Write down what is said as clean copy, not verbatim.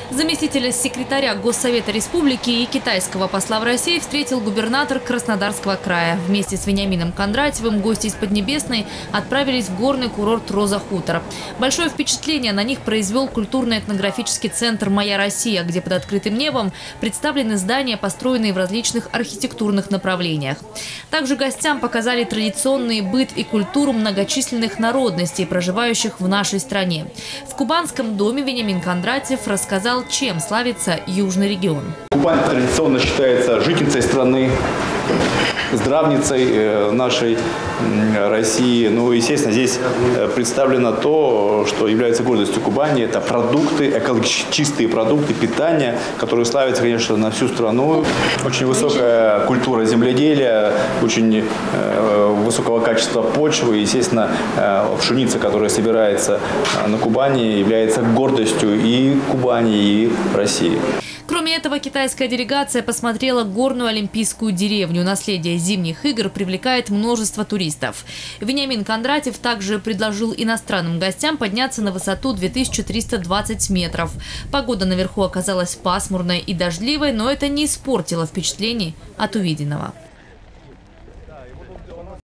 Заместителя секретаря Госсовета Республики и китайского посла в России встретил губернатор Краснодарского края. Вместе с Вениамином Кондратьевым гости из Поднебесной отправились в горный курорт Роза-Хутор. Большое впечатление на них произвел культурно-этнографический центр «Моя Россия», где под открытым небом представлены здания, построенные в различных архитектурных направлениях. Также гостям показали традиционный быт и культуру многочисленных народностей, проживающих в нашей стране. В Кубанском доме Вениамин Кондратьев рассказал, чем славится южный регион. Кубань традиционно считается житницей страны, здравницей нашей России. Ну, естественно, здесь представлено то, что является гордостью Кубани. Это продукты, чистые продукты питания, которые славятся, конечно, на всю страну. Очень высокая культура земледелия, очень высокого качества почвы. Естественно, пшеница, которая собирается на Кубани, является гордостью и Кубани, и России. Кроме этого, китайская делегация посмотрела горную олимпийскую деревню. Наследие зимних игр привлекает множество туристов. Вениамин Кондратьев также предложил иностранным гостям подняться на высоту 2320 метров. Погода наверху оказалась пасмурной и дождливой, но это не испортило впечатлений от увиденного.